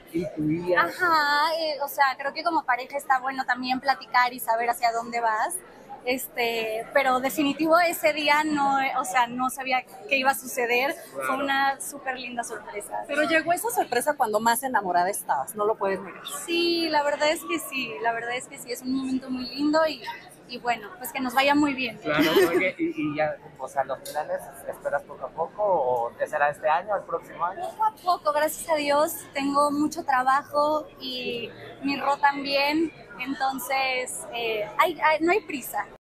intuías. Ajá, o sea, creo que como pareja está bueno también platicar y saber hacia dónde vas. Pero definitivo ese día no, o sea, no sabía qué iba a suceder. Claro. Fue una súper linda sorpresa. Pero llegó esa sorpresa cuando más enamorada estabas, no lo puedes negar. Sí, la verdad es que sí, la verdad es que sí, es un momento muy lindo y bueno, pues que nos vaya muy bien. Claro, oye, y ya, o sea, los planes, ¿esperas poco a poco o te será este año, el próximo año? Poco a poco, gracias a Dios, tengo mucho trabajo y mi Ro también, entonces no hay prisa.